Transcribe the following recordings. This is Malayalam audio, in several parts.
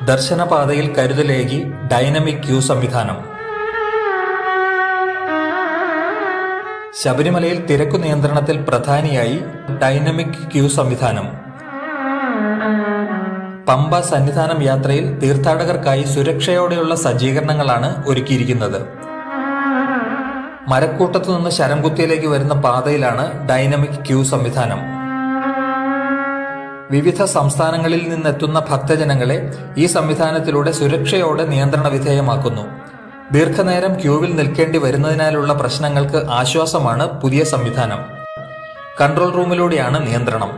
ദർശനപാതയിൽ കരുതലേകി ഡൈനമിക് ക്യൂ സംവിധാനം. ശബരിമലയിൽ തിരക്കു നിയന്ത്രണത്തിൽ പ്രധാനിയായി ഡൈനമിക് ക്യൂ സംവിധാനം. പമ്പ സന്നിധാനം യാത്രയിൽ തീർത്ഥാടകർക്കായി സുരക്ഷയോടെയുള്ള സജ്ജീകരണങ്ങളാണ് ഒരുക്കിയിരിക്കുന്നത്. മരക്കൂട്ടത്തുനിന്ന് ശരംകുത്തിയിലേക്ക് വരുന്ന പാതയിലാണ് ഡൈനമിക് ക്യൂ സംവിധാനം. വിവിധ സംസ്ഥാനങ്ങളിൽ നിന്നെത്തുന്ന ഭക്തജനങ്ങളെ ഈ സംവിധാനത്തിലൂടെ സുരക്ഷയോടെ നിയന്ത്രണ വിധേയമാക്കുന്നു. ദീർഘനേരം ക്യൂവിൽ നിൽക്കേണ്ടി വരുന്നതിനാലുള്ള പ്രശ്നങ്ങൾക്ക് ആശ്വാസമാണ് പുതിയ സംവിധാനം. കൺട്രോൾ റൂമിലൂടെയാണ് നിയന്ത്രണം.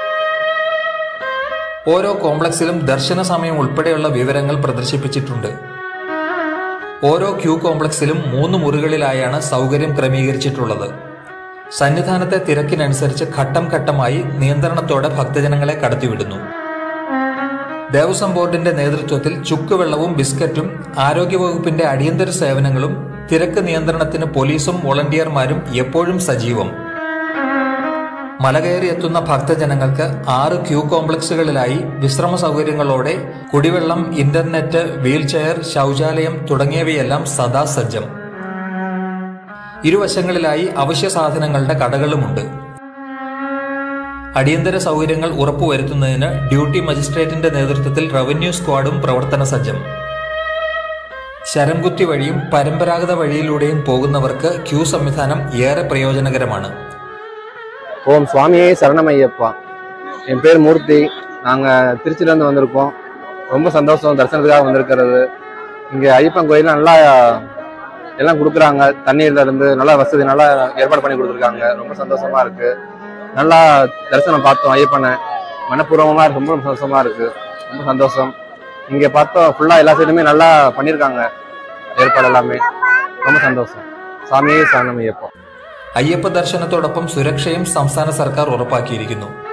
ഓരോ കോംപ്ലക്സിലും ദർശന സമയം ഉൾപ്പെടെയുള്ള വിവരങ്ങൾ പ്രദർശിപ്പിച്ചിട്ടുണ്ട്. ഓരോ ക്യൂ കോംപ്ലക്സിലും 3 മുറികളിലായാണ് സൗകര്യം ക്രമീകരിച്ചിട്ടുള്ളത്. സന്നിധാനത്തെ തിരക്കിനനുസരിച്ച് ഘട്ടം ഘട്ടമായി നിയന്ത്രണത്തോടെ ഭക്തജനങ്ങളെ കടത്തിവിടുന്നു. ദേവസ്വം ബോർഡിന്റെ നേതൃത്വത്തിൽ ചുക്കുവെള്ളവും ബിസ്ക്കറ്റും, ആരോഗ്യവകുപ്പിന്റെ അടിയന്തര സേവനങ്ങളും, തിരക്ക് നിയന്ത്രണത്തിന് പോലീസും വോളണ്ടിയർമാരും എപ്പോഴും സജീവം. മലകയറി എത്തുന്ന ഭക്തജനങ്ങൾക്ക് 6 ക്യൂ കോംപ്ലക്സുകളിലായി വിശ്രമ സൗകര്യങ്ങളോടെ കുടിവെള്ളം, ഇന്റർനെറ്റ്, വീൽചെയർ, ശൗചാലയം തുടങ്ങിയവയെല്ലാം സദാ സജ്ജം. ഇരുവശങ്ങളിലായി അവശ്യ സാധനങ്ങളുടെ കടകളുമുണ്ട്. അടിയന്തര സൗകര്യങ്ങൾ ഉറപ്പുവരുത്തുന്നതിന് ഡ്യൂട്ടി മജിസ്ട്രേറ്റിന്റെ നേതൃത്വത്തിൽ റവന്യൂ സ്ക്വാഡും പ്രവർത്തന സജ്ജം. ശരംകുത്തി വഴിയും പരമ്പരാഗത വഴിയിലൂടെയും പോകുന്നവർക്ക് ക്യൂ സംവിധാനം ഏറെ പ്രയോജനകരമാണ്. ஓம் சுவாமியே சரணமையப்பா. என் பேர் மூர்த்தி. நாங்கள் திருச்சியிலேருந்து வந்திருக்கோம். ரொம்ப சந்தோஷம் தரிசனத்துக்காக வந்திருக்கிறது. இங்கே ஐயப்பன் கோயில் நல்லா எல்லாம் கொடுக்குறாங்க. தண்ணீர்லேருந்து நல்லா வசதி நல்லா ஏற்பாடு பண்ணி கொடுத்துருக்காங்க. ரொம்ப சந்தோஷமாக இருக்குது. நல்லா தரிசனம் பார்த்தோம். ஐயப்பனை மனப்பூர்வமாக ரொம்ப சந்தோஷமாக இருக்குது. ரொம்ப சந்தோஷம். இங்கே பார்த்தோம் ஃபுல்லாக எல்லா சைடுமே நல்லா பண்ணியிருக்காங்க. ஏற்பாடு எல்லாமே ரொம்ப சந்தோஷம். சாமியே சரணமையப்பா. അയ്യപ്പ ദർശനത്തോടൊപ്പം സുരക്ഷയും സംസ്ഥാന സർക്കാർ ഉറപ്പാക്കിയിരിക്കുന്നു.